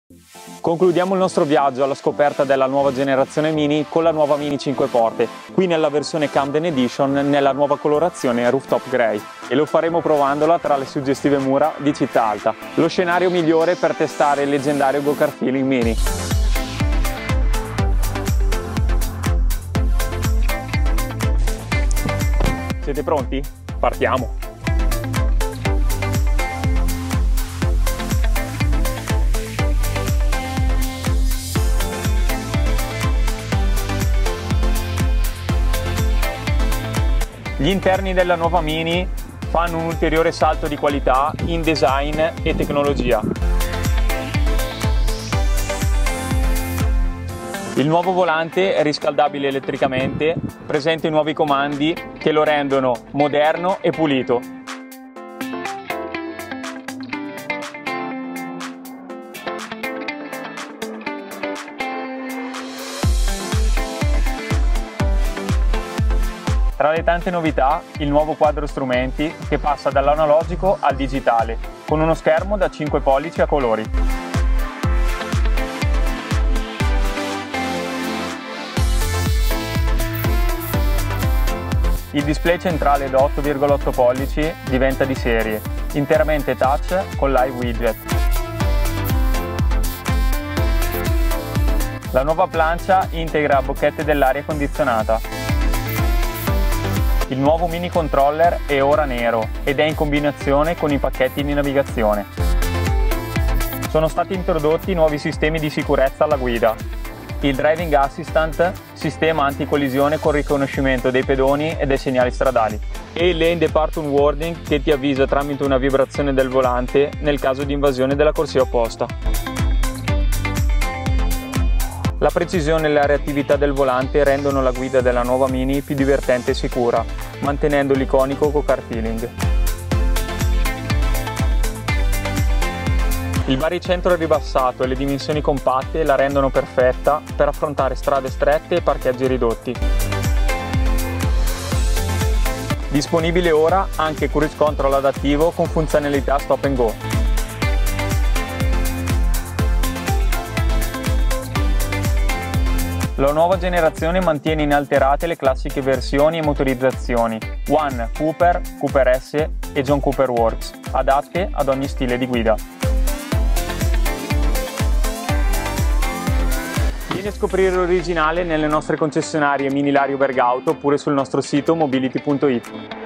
Concludiamo il nostro viaggio alla scoperta della nuova generazione Mini con la nuova Mini 5 porte, qui nella versione Camden Edition nella nuova colorazione Rooftop Grey, e lo faremo provandola tra le suggestive mura di Città Alta, lo scenario migliore per testare il leggendario Go-Kart Feeling Mini. Siete pronti? Partiamo! Gli interni della nuova Mini fanno un ulteriore salto di qualità in design e tecnologia. Il nuovo volante è riscaldabile elettricamente, presenta i nuovi comandi che lo rendono moderno e pulito. Tra le tante novità, il nuovo quadro strumenti che passa dall'analogico al digitale, con uno schermo da 5 pollici a colori. Il display centrale da 8,8 pollici diventa di serie, interamente touch con live widget. La nuova plancia integra bocchette dell'aria condizionata. Il nuovo mini controller è ora nero ed è in combinazione con i pacchetti di navigazione. Sono stati introdotti nuovi sistemi di sicurezza alla guida. Il Driving Assistant, sistema anticollisione con riconoscimento dei pedoni e dei segnali stradali, e il Lane Departure Warning che ti avvisa tramite una vibrazione del volante nel caso di invasione della corsia opposta. La precisione e la reattività del volante rendono la guida della nuova Mini più divertente e sicura, mantenendo l'iconico Go-Kart Feeling. Il baricentro ribassato e le dimensioni compatte la rendono perfetta per affrontare strade strette e parcheggi ridotti. Disponibile ora anche Cruise Control adattivo con funzionalità Stop and Go. La nuova generazione mantiene inalterate le classiche versioni e motorizzazioni One, Cooper, Cooper S e John Cooper Works, adatte ad ogni stile di guida. Vieni a scoprire l'originale nelle nostre concessionarie Mini Lario Bergauto oppure sul nostro sito mobility.it.